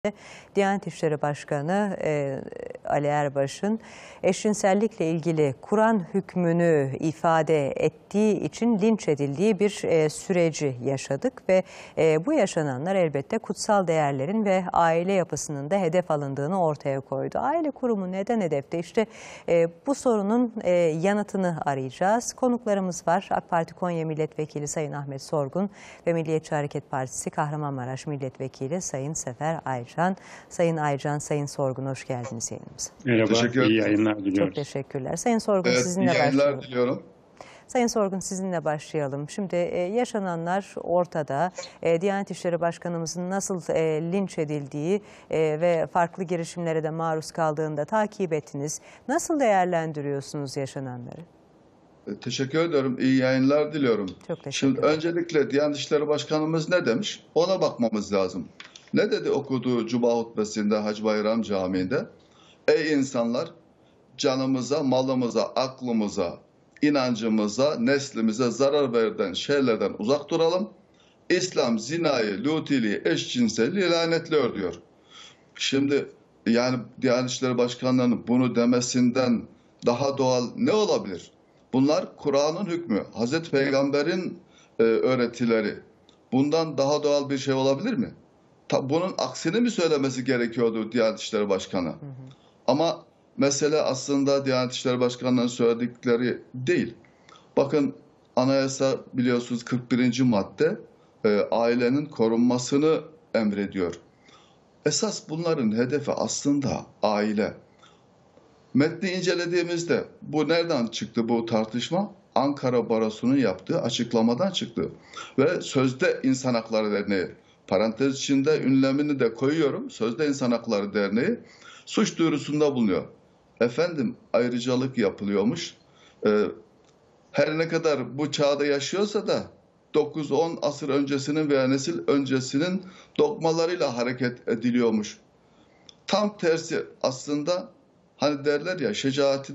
Diyanet İşleri Başkanı Ali Erbaş'ın eşcinsellikle ilgili Kur'an hükmünü ifade ettiği için linç edildiği bir süreci yaşadık ve bu yaşananlar elbette kutsal değerlerin ve aile yapısının da hedef alındığını ortaya koydu. Aile kurumu neden hedefte? İşte bu sorunun yanıtını arayacağız. Konuklarımız var. AK Parti Konya Milletvekili Sayın Ahmet Sorgun ve Milliyetçi Hareket Partisi Kahramanmaraş Milletvekili Sayın Sefer Aycan. Sayın Aycan, Sayın Sorgun, hoş geldiniz yayınımıza. Merhaba, iyi yayınlar diliyoruz. Çok teşekkürler. Sayın Sorgun, sizinle başlayalım. başlayalım. İyi yayınlar diliyorum. Sayın Sorgun, sizinle başlayalım. Şimdi yaşananlar ortada. Diyanet İşleri Başkanımızın nasıl linç edildiği ve farklı girişimlere de maruz kaldığında takip ettiniz. Nasıl değerlendiriyorsunuz yaşananları? Teşekkür ediyorum. İyi yayınlar diliyorum. Çok teşekkürler. Şimdi öncelikle Diyanet İşleri Başkanımız ne demiş? Ona bakmamız lazım. Ne dedi okuduğu Cuma hutbesinde Hacı Bayram Camii'nde? Ey insanlar, canımıza, malımıza, aklımıza, inancımıza, neslimize zarar veren şeylerden uzak duralım. İslam zinayı, lutiliği, eşcinselliği lanetliyor diyor. Şimdi yani Diyanet İşleri Başkanlığı'nın bunu demesinden daha doğal ne olabilir? Bunlar Kur'an'ın hükmü, Hazreti Peygamber'in öğretileri. Bundan daha doğal bir şey olabilir mi? Bunun aksini mi söylemesi gerekiyordu Diyanet İşleri Başkanı? Ama mesele aslında Diyanet İşleri Başkanı'nın söyledikleri değil. Bakın anayasa biliyorsunuz 41. madde ailenin korunmasını emrediyor. Esas bunların hedefi aslında aile. Metni incelediğimizde bu nereden çıktı bu tartışma? Ankara Barosu'nun yaptığı açıklamadan çıktı. Ve Sözde İnsan Hakları Derneği, parantez içinde ünlemini de koyuyorum, Sözde İnsan Hakları Derneği suç duyurusunda bulunuyor. Efendim ayrıcalık yapılıyormuş. Her ne kadar bu çağda yaşıyorsa da 9-10 asır öncesinin veya nesil öncesinin dogmalarıyla hareket ediliyormuş. Tam tersi aslında hani derler ya şecaatin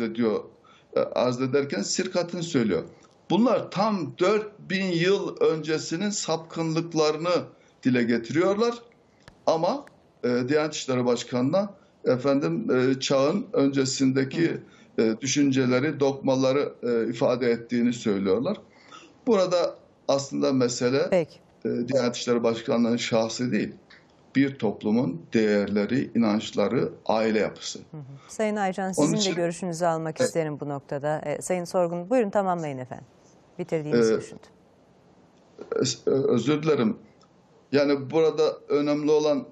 arz ederken sirkatın söylüyor. Bunlar tam 4000 yıl öncesinin sapkınlıklarını dile getiriyorlar. Ama Diyanet İşleri Başkanı'na çağın öncesindeki düşünceleri, dogmaları ifade ettiğini söylüyorlar. Burada aslında mesele Diyanet İşleri Başkanlığı'nın şahsı değil. Bir toplumun değerleri, inançları, aile yapısı. Sayın Aycan, sizin de görüşünüzü almak isterim bu noktada. Sayın Sorgun, buyurun tamamlayın efendim. Bitirdiğinizi düşündüm. Özür dilerim. Yani burada önemli olan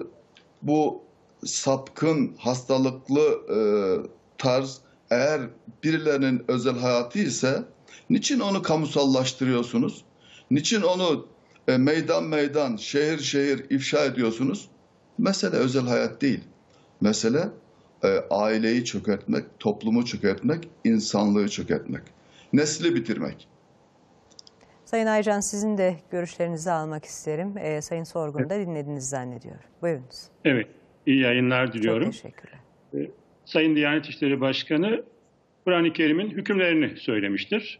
bu sapkın, hastalıklı tarz eğer birilerinin özel hayatı ise niçin onu kamusallaştırıyorsunuz? Niçin onu meydan meydan, şehir şehir ifşa ediyorsunuz? Mesele özel hayat değil. Mesele aileyi çökertmek, toplumu çökertmek, insanlığı çökertmek, nesli bitirmek. Sayın Aycan, sizin de görüşlerinizi almak isterim. Sayın Sorgun'u da dinlediğinizi zannediyorum. Buyurunuz. Evet, iyi yayınlar diliyorum. Çok teşekkürler. Sayın Diyanet İşleri Başkanı Kur'an-ı Kerim'in hükümlerini söylemiştir.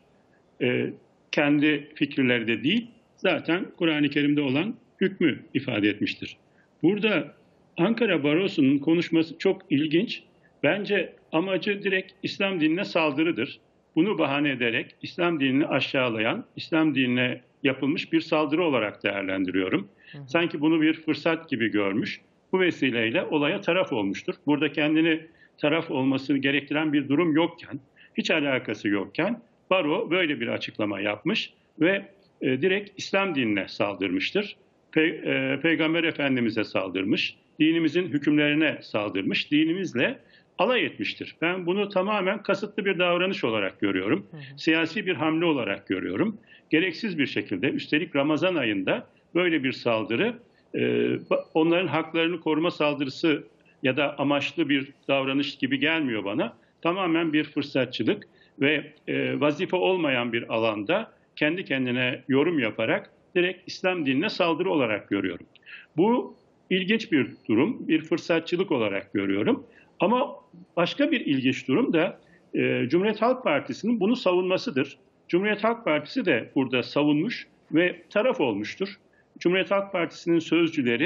Kendi fikirleri de değil, zaten Kur'an-ı Kerim'de olan hükmü ifade etmiştir. Burada Ankara Barosu'nun konuşması çok ilginç. Bence amacı direkt İslam dinine saldırıdır. Bunu bahane ederek İslam dinini aşağılayan, İslam dinine yapılmış bir saldırı olarak değerlendiriyorum. Sanki bunu bir fırsat gibi görmüş. Bu vesileyle olaya taraf olmuştur. Burada kendini taraf olmasını gerektiren bir durum yokken, hiç alakası yokken Baro böyle bir açıklama yapmış ve direkt İslam dinine saldırmıştır. Peygamber Efendimiz'e saldırmış, dinimizin hükümlerine saldırmış, dinimizle alay etmiştir. Ben bunu tamamen kasıtlı bir davranış olarak görüyorum. Siyasi bir hamle olarak görüyorum. Gereksiz bir şekilde, üstelik Ramazan ayında böyle bir saldırı, onların haklarını koruma saldırısı ya da amaçlı bir davranış gibi gelmiyor bana. Tamamen bir fırsatçılık ve vazife olmayan bir alanda kendi kendine yorum yaparak direkt İslam dinine saldırı olarak görüyorum. Bu ilginç bir durum, bir fırsatçılık olarak görüyorum. Ama başka bir ilginç durum da Cumhuriyet Halk Partisi'nin bunu savunmasıdır. Cumhuriyet Halk Partisi de burada savunmuş ve taraf olmuştur. Cumhuriyet Halk Partisi'nin sözcüleri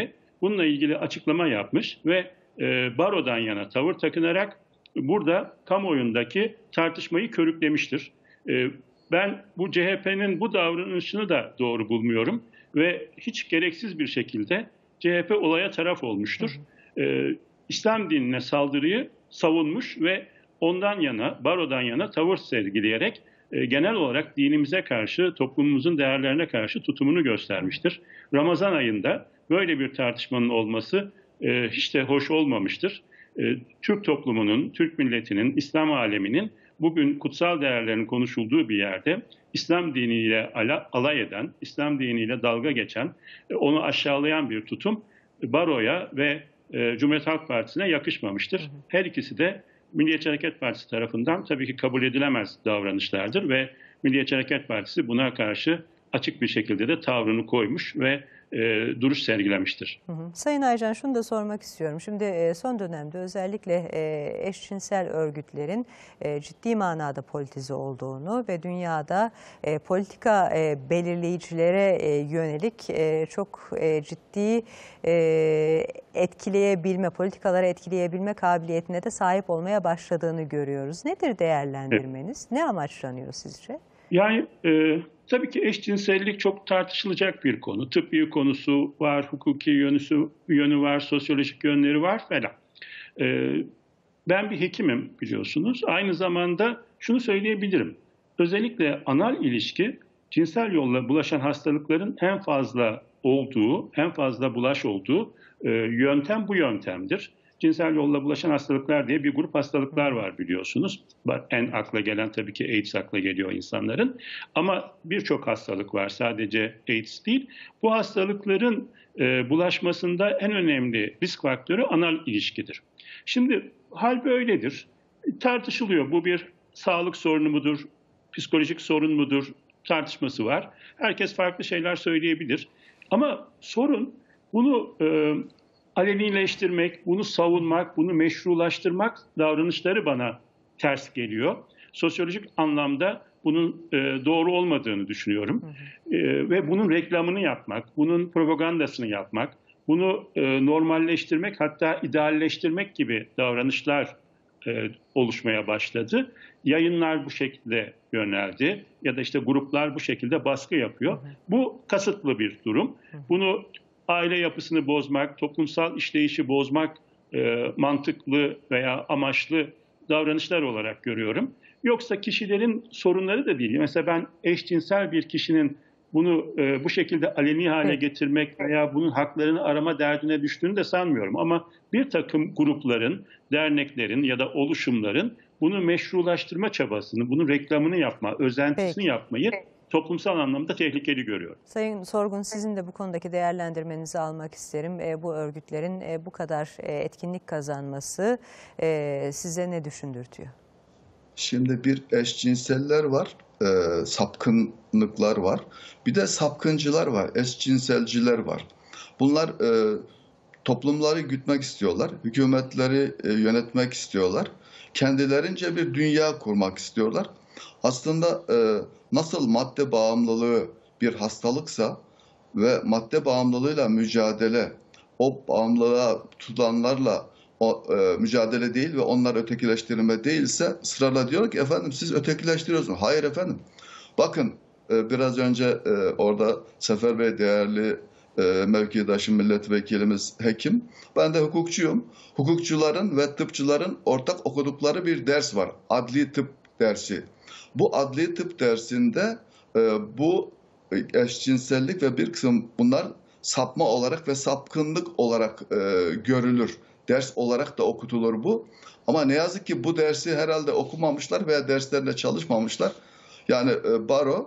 bununla ilgili açıklama yapmış ve barodan yana tavır takınarak burada kamuoyundaki tartışmayı körüklemiştir. Ben bu CHP'nin bu davranışını da doğru bulmuyorum ve hiç gereksiz bir şekilde CHP olaya taraf olmuştur. İslam dinine saldırıyı savunmuş ve ondan yana, barodan yana tavır sergileyerek genel olarak dinimize karşı, toplumumuzun değerlerine karşı tutumunu göstermiştir. Ramazan ayında böyle bir tartışmanın olması hiç de hoş olmamıştır. Türk toplumunun, Türk milletinin, İslam aleminin bugün kutsal değerlerin konuşulduğu bir yerde İslam diniyle alay eden, İslam diniyle dalga geçen, onu aşağılayan bir tutum baroya ve Cumhuriyet Halk Partisi'ne yakışmamıştır. Her ikisi de Milliyetçi Hareket Partisi tarafından tabii ki kabul edilemez davranışlardır ve Milliyetçi Hareket Partisi buna karşı açık bir şekilde de tavrını koymuş ve duruş sergilemiştir. Sayın Aycan, şunu da sormak istiyorum. Şimdi son dönemde özellikle eşcinsel örgütlerin ciddi manada politize olduğunu ve dünyada politika belirleyicilere yönelik çok ciddi politikaları etkileyebilme kabiliyetine de sahip olmaya başladığını görüyoruz. Nedir değerlendirmeniz? Ne amaçlanıyor sizce? Yani tabii ki eşcinsellik çok tartışılacak bir konu. Tıbbi konusu var, hukuki yönü var, sosyolojik yönleri var falan. Ben bir hekimim biliyorsunuz. Aynı zamanda şunu söyleyebilirim. Özellikle anal ilişki cinsel yolla bulaşan hastalıkların en fazla olduğu, en fazla bulaş olduğu yöntem bu yöntemdir. Cinsel yolla bulaşan hastalıklar diye bir grup hastalıklar var biliyorsunuz. En akla gelen tabii ki AIDS akla geliyor insanların. Ama birçok hastalık var, sadece AIDS değil. Bu hastalıkların bulaşmasında en önemli risk faktörü anal ilişkidir. Şimdi hal böyledir. Tartışılıyor, bu bir sağlık sorunu mudur, psikolojik sorun mudur tartışması var. Herkes farklı şeyler söyleyebilir. Ama sorun bunu alenileştirmek, bunu savunmak, bunu meşrulaştırmak davranışları bana ters geliyor. Sosyolojik anlamda bunun doğru olmadığını düşünüyorum. Ve bunun reklamını yapmak, bunun propagandasını yapmak, bunu normalleştirmek, hatta idealleştirmek gibi davranışlar oluşmaya başladı. Yayınlar bu şekilde yöneldi ya da işte gruplar bu şekilde baskı yapıyor. Bu kasıtlı bir durum. Bunu aile yapısını bozmak, toplumsal işleyişi bozmak mantıklı veya amaçlı davranışlar olarak görüyorum. Yoksa kişilerin sorunları da değil. Mesela ben eşcinsel bir kişinin bunu bu şekilde aleni hale getirmek veya bunun haklarını arama derdine düştüğünü de sanmıyorum. Ama bir takım grupların, derneklerin ya da oluşumların bunu meşrulaştırma çabasını, bunun reklamını yapma, özentisini yapmayı toplumsal anlamda tehlikeli görüyorum. Sayın Sorgun, sizin de bu konudaki değerlendirmenizi almak isterim. Bu örgütlerin bu kadar etkinlik kazanması size ne düşündürtüyor? Şimdi bir eşcinseller var, sapkınlıklar var. Bir de sapkıncılar var, eşcinselciler var. Bunlar toplumları gütmek istiyorlar, hükümetleri yönetmek istiyorlar. Kendilerince bir dünya kurmak istiyorlar. Aslında nasıl madde bağımlılığı bir hastalıksa ve madde bağımlılığıyla mücadele, o bağımlılığa tutulanlarla mücadele değil ve onlar ötekileştirme değilse ısrarla diyor ki efendim siz ötekileştiriyorsunuz. Hayır efendim. Bakın biraz önce orada Sefer Bey değerli mevkidaşım milletvekilimiz hekim. Ben de hukukçuyum. Hukukçuların ve tıpçıların ortak okudukları bir ders var. Adli tıp dersi. Bu adli tıp dersinde bu eşcinsellik ve bir kısım bunlar sapma olarak ve sapkınlık olarak görülür. Ders olarak da okutulur bu. Ama ne yazık ki bu dersi herhalde okumamışlar veya derslerle çalışmamışlar. Yani baro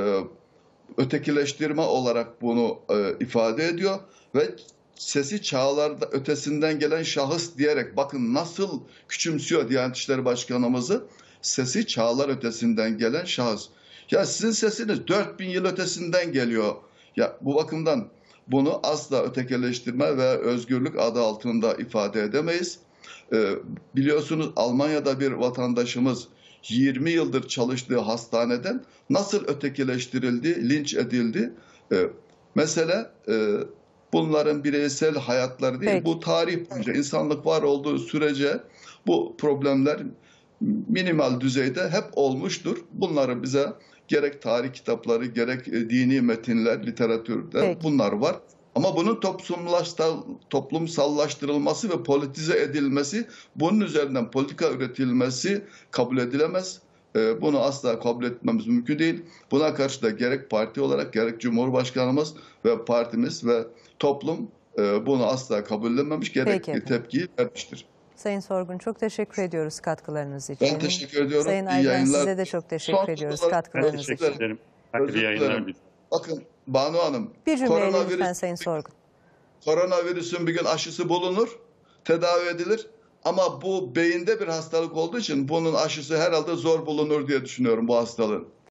ötekileştirme olarak bunu ifade ediyor ve sesi çağlarda ötesinden gelen şahıs diyerek bakın nasıl küçümsüyor Diyanet İşleri Başkanımızı. Sesi çağlar ötesinden gelen şahıs. Ya sizin sesiniz 4000 yıl ötesinden geliyor. Ya bu bakımdan bunu asla ötekileştirme ve özgürlük adı altında ifade edemeyiz. Biliyorsunuz Almanya'da bir vatandaşımız 20 yıldır çalıştığı hastaneden nasıl ötekileştirildi, linç edildi. Mesele bunların bireysel hayatları değil. Peki. Bu tarih boyunca insanlık var olduğu sürece bu problemler minimal düzeyde hep olmuştur. Bunları bize gerek tarih kitapları, gerek dini metinler, literatürde Peki. bunlar var. Ama bunun toplumsallaştırılması ve politize edilmesi, bunun üzerinden politika üretilmesi kabul edilemez. Bunu asla kabul etmemiz mümkün değil. Buna karşı da gerek parti olarak, gerek Cumhurbaşkanımız ve partimiz ve toplum bunu asla kabullenmemiş, gerekli tepkiyi vermiştir. Sayın Sorgun, çok teşekkür ediyoruz katkılarınız için. Ben teşekkür ediyorum. Sayın İyi Aycan, yayınlar. size de çok teşekkür ediyoruz Ben katkılarınız teşekkür için. ederim. Özür Hayırlı yayınlar dilerim. diliyorum. Bakın Banu Hanım, Bir cümleyle lütfen Sayın Sorgun. koronavirüsün bir gün aşısı bulunur, tedavi edilir. Ama bu beyinde bir hastalık olduğu için bunun aşısı herhalde zor bulunur diye düşünüyorum bu hastalığın.